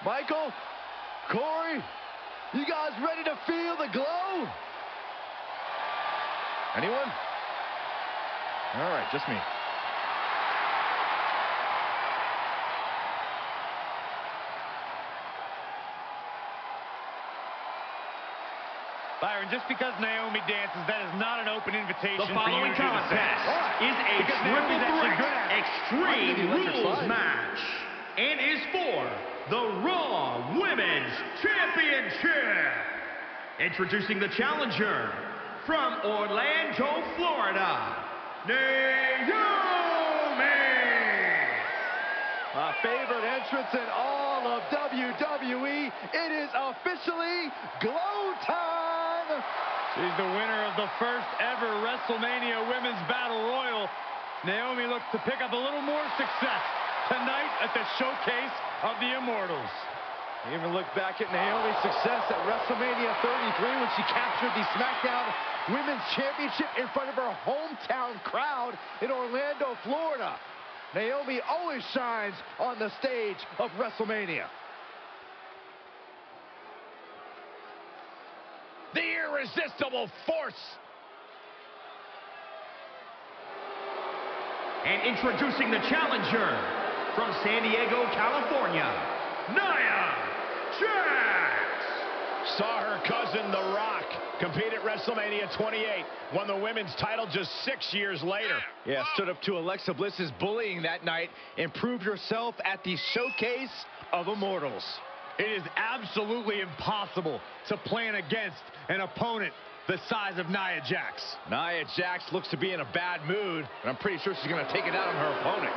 Michael, Corey, you guys ready to feel the glow? Anyone? All right, just me. Byron, just because Naomi dances, that is not an open invitation the following for you to contest is a triple threat extreme rules match and is for the Raw Women's Championship. Introducing the challenger from Orlando, Florida, Naomi. My favorite entrance in all of WWE. It is officially glow time. She's the winner of the first ever WrestleMania Women's Battle Royal. Naomi looks to pick up a little more success tonight at the Showcase of the Immortals. Even look back at Naomi's success at WrestleMania 33 when she captured the SmackDown Women's Championship in front of her hometown crowd in Orlando, Florida. Naomi always shines on the stage of WrestleMania. The irresistible force. And introducing the challenger from San Diego, California, Nia Jax. Saw her cousin, The Rock, compete at WrestleMania 28. Won the women's title just 6 years later. Yeah, stood up to Alexa Bliss's bullying that night and proved herself at the Showcase of Immortals. It is absolutely impossible to plan against an opponent the size of Nia Jax. Nia Jax looks to be in a bad mood, and I'm pretty sure she's going to take it out on her opponent.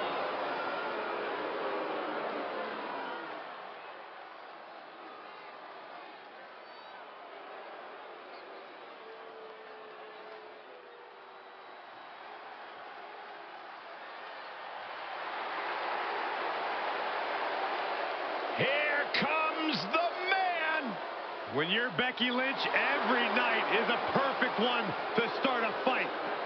Here comes the man. When you're Becky Lynch, every night is a perfect one to start a fight.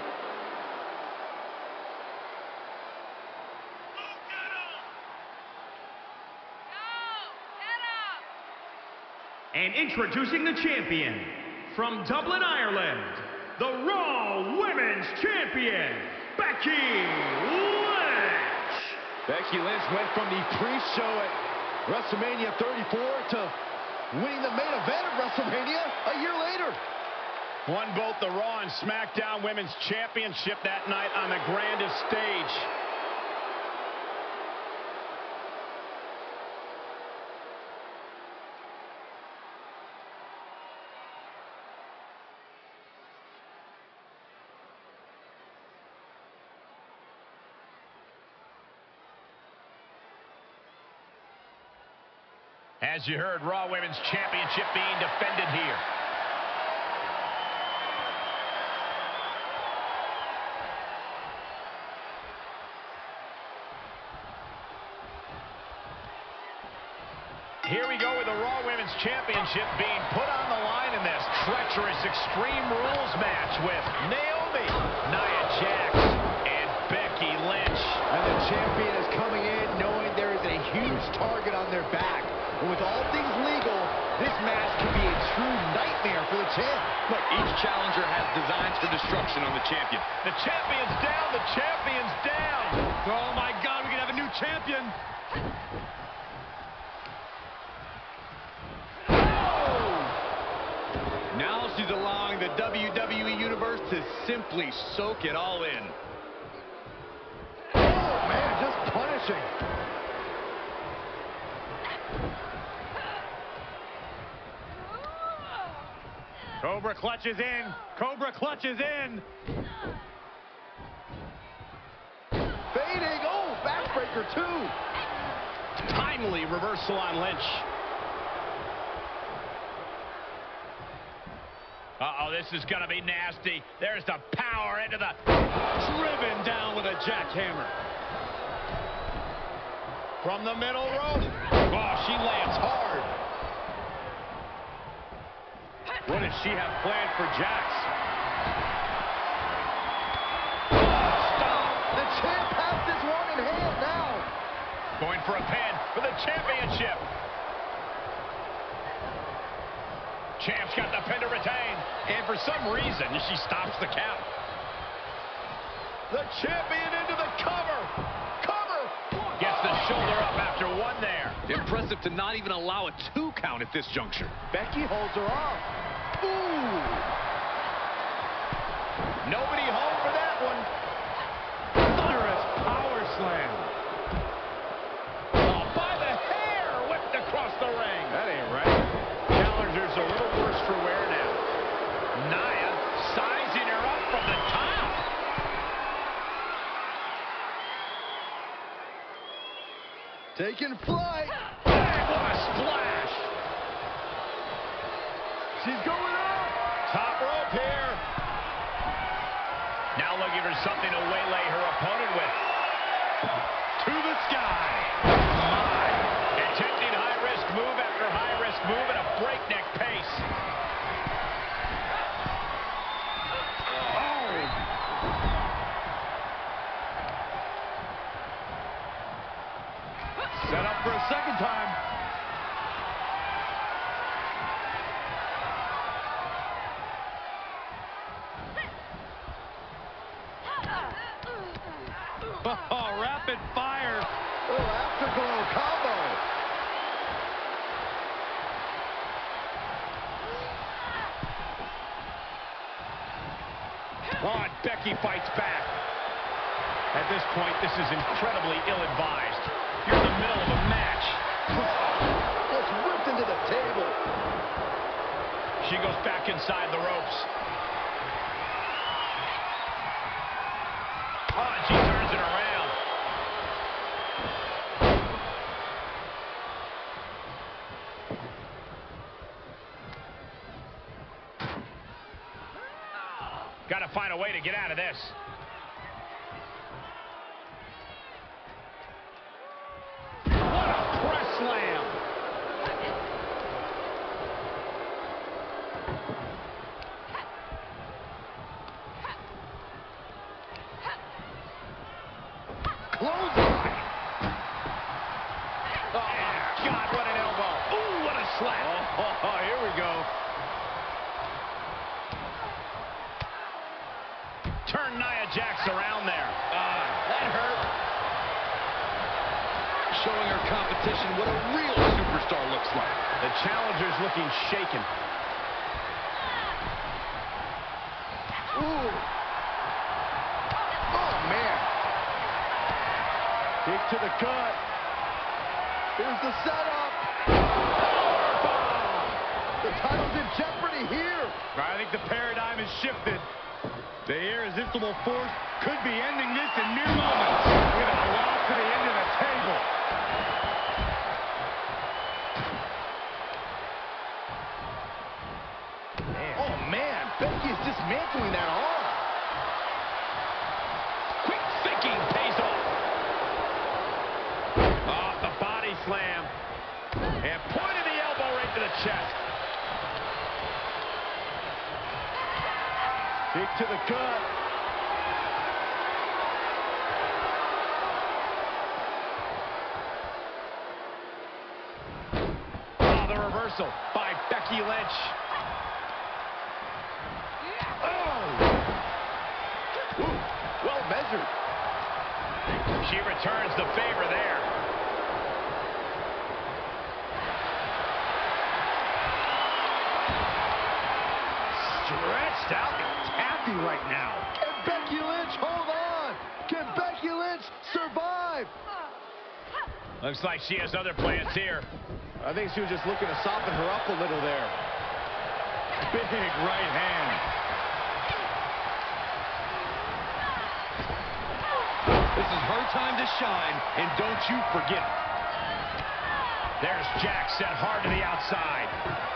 And introducing the champion from Dublin, Ireland, the Raw Women's Champion, Becky Lynch. Becky Lynch went from the pre-show at WrestleMania 34 to winning the main event of WrestleMania a year later. Won both the Raw and SmackDown Women's Championship that night on the grandest stage. As you heard, Raw Women's Championship being defended here. Here we go with the Raw Women's Championship being put on the line in this treacherous Extreme Rules match with Naomi, Nia Jax, and Becky Lynch. And the champion is coming in knowing there is a huge target on their back. And with all things legal, this match could be a true nightmare for the champ. Look, each challenger has designs for destruction on the champion. The champion's down, the champion's down. Oh my God, we could have a new champion. Now she's allowing the WWE Universe to simply soak it all in. Oh, man, just punishing. Cobra clutches in. Cobra clutches in. Fading. Oh, backbreaker, too. Timely reversal on Lynch. Uh-oh, this is going to be nasty. There's the power into the... Driven down with a jackhammer. From the middle rope. Oh, she lands hard. What does she have planned for Jax? Stop. The champ has this one in hand now. Going for a pin for the championship. got the pin to retain. And for some reason, she stops the count. The champion into the cover. Cover. Gets the shoulder up after one there. Impressive to not even allow a 2 count at this juncture. Becky holds her off. Ooh. Nobody home for that one. Thunderous power slam. Oh, by the hair, whipped across the ring. That ain't right. Challenger's a little worse for wear now. Nia sizing her up from the top. Taking flight. Bang, what a splash. She's going up. Top rope here. Now looking for something to waylay her opponent with. To the sky. My. Attempting high-risk move after high-risk move at a breakneck pace. Set up for a second time. Oh, rapid fire. Little afterglow combo. Oh, and Becky fights back. At this point, this is incredibly ill-advised. You're in the middle of a match. Just whipped into the table. She goes back inside the ropes. Oh, and she turns it around. Got to find a way to get out of this. What a press slam. Clothesline. Oh, my God, what an elbow. Ooh, what a slap. Oh, here we go. Turn Nia Jax around there. That hurt. Showing her competition what a real superstar looks like. The challenger's looking shaken. Ooh. Oh, man. Kick to the gut. Here's the setup. Powerbomb. The title's in jeopardy here. I think the paradigm has shifted. The irresistible force could be ending this in mere moments. With a walk to the end of the table. Man. Oh, man. Becky's dismantling that arm. Quick thinking pays off. Off the body slam. And pointed the elbow right to the chest. Kick to the gut. Oh, the reversal by Becky Lynch. Oh! Ooh, well measured. She returns the favor there. Stretched out and taffy right now. Can Becky Lynch hold on? Can Becky Lynch survive? Looks like she has other plans here. I think she was just looking to soften her up a little there. Big right hand. This is her time to shine, and don't you forget it. There's Jax set hard to the outside.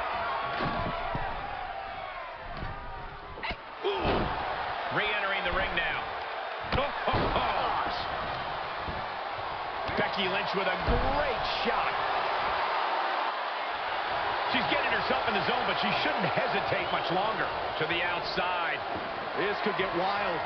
Re-entering the ring now. Becky Lynch with a great shot. She's getting herself in the zone, but she shouldn't hesitate much longer. To the outside. This could get wild.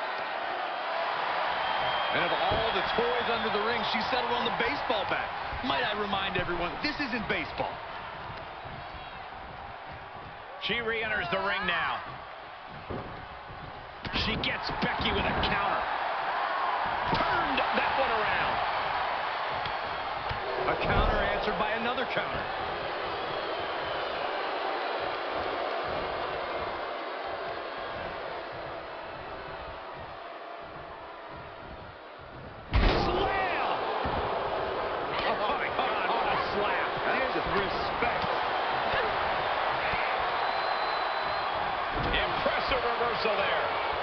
And of all the toys under the ring, she settled on the baseball bat. Might I remind everyone, this isn't baseball. She re-enters the ring now. She gets Becky with a counter. Turned that one around. A counter answered by another counter. Slam! Oh my God, what a slap. Disrespect. Impressive reversal there.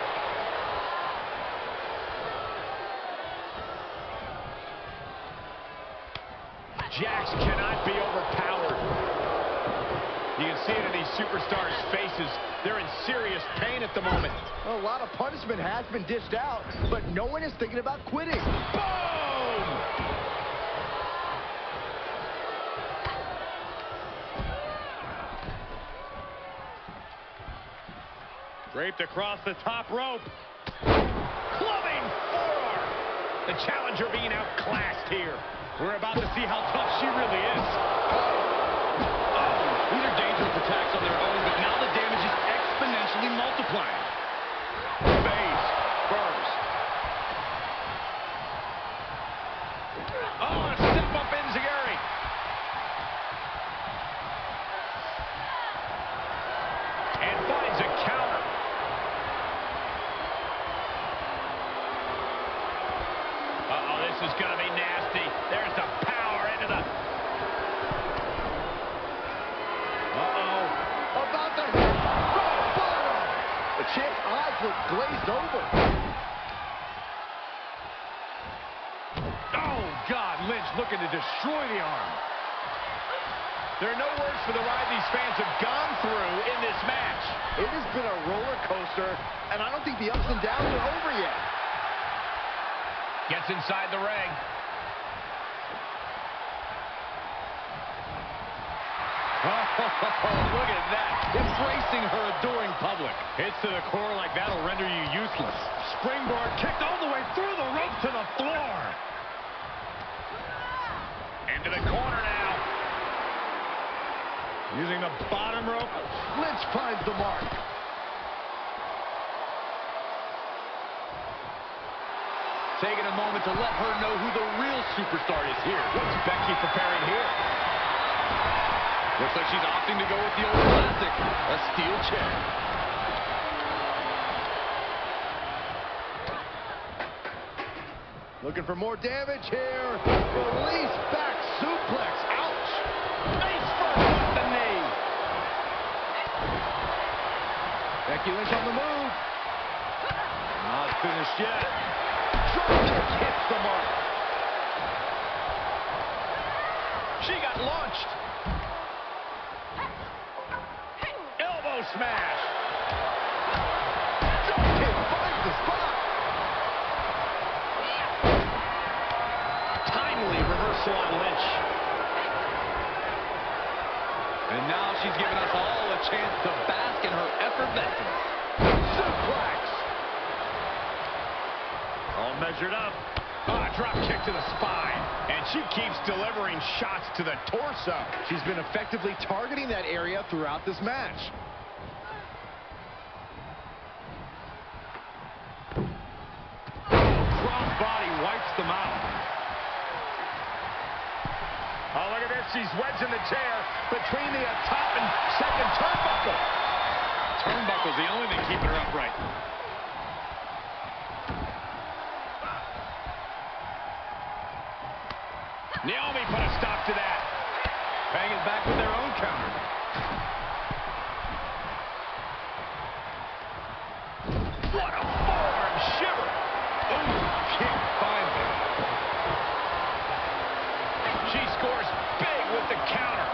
Jax cannot be overpowered. You can see it in these superstars' faces. They're in serious pain at the moment. A lot of punishment has been dished out, but no one is thinking about quitting. Boom! Draped across the top rope. Clubbing forearm. The challenger being outclassed here. We're about to see how tough she really is. These are dangerous attacks on their own, but now the damage is exponentially multiplying. Face first. Oh, a step up enziguri. And finds a counter. Uh-oh, this is going to be nasty. There's the power into the... Uh-oh. About to hit rock bottom. The champ's eyes look glazed over. Oh, God, Lynch looking to destroy the arm. There are no words for the ride these fans have gone through in this match. It has been a roller coaster, and I don't think the ups and downs are over yet. Gets inside the ring. Oh, look at that. Embracing her adoring public. Hits to the core like that'll render you useless. Springboard kicked all the way through the rope to the floor. Into the corner now. Using the bottom rope. Lynch finds the mark. Taking a moment to let her know who the real superstar is here. What's Becky preparing here? Looks like she's opting to go with the old classic, a steel chair. Looking for more damage here. Release back suplex. Ouch. Face first off the knee. Becky Lynch on the move. Not finished yet. Dropkick hits the mark. She got launched. Elbow smash. Dropkick finds the spot. Timely reversal on Lynch. And now she's giving us all a chance to bask in her effervescence. Suplex. All measured up. Drop kick to the spine. And she keeps delivering shots to the torso. She's been effectively targeting that area throughout this match. Drop body wipes them out. Oh, look at this. She's wedged in the chair between the top and second turnbuckle. Turnbuckle's the only thing keeping her upright. Naomi put a stop to that. Bang it back with their own counter. What a forearm shiver. Oh, kick finally. She scores big with the counter.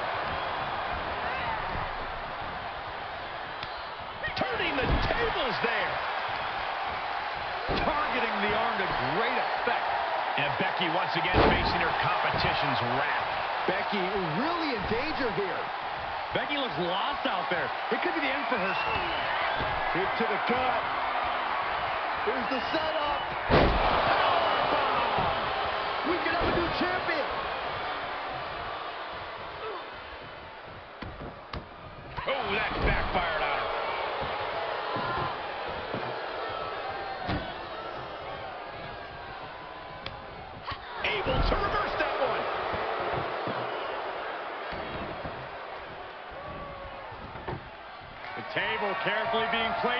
Turning the tables there. Targeting the arm to great effect. And Becky once again facing her competition's wrath. Becky really in danger here. Becky looks lost out there. It could be the end for her. Kick to the gut. Here's the setup. Powerbomb. We can have a new champion. Oh, that backfired.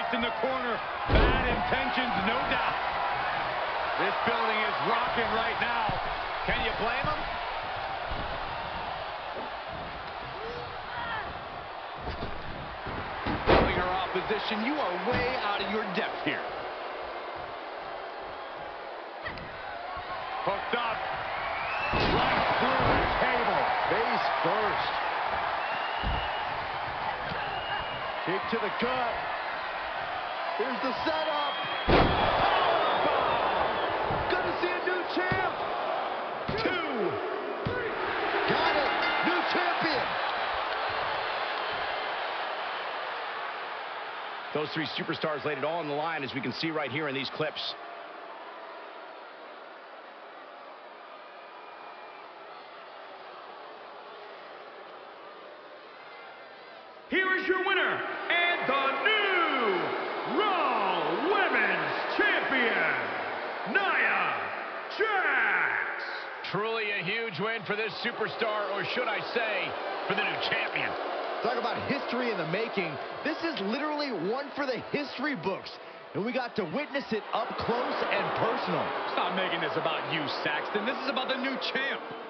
trapped in the corner. Bad intentions, no doubt. This building is rocking right now. Can you blame him? Knowing her opposition, you are way out of your depth here. Hooked up. Right through the table. Face first. Kick to the gut. Here's the setup. Powerbomb. Gonna see a new champ. 2. Got it. New champion. Those three superstars laid it all on the line, as we can see right here in these clips. Here is your winner and the new Raw Women's Champion, Nia Jax. Truly a huge win for this superstar, or should I say, for the new champion. Talk about history in the making. This is literally one for the history books. And we got to witness it up close and personal. Stop making this about you, Saxton. This is about the new champ.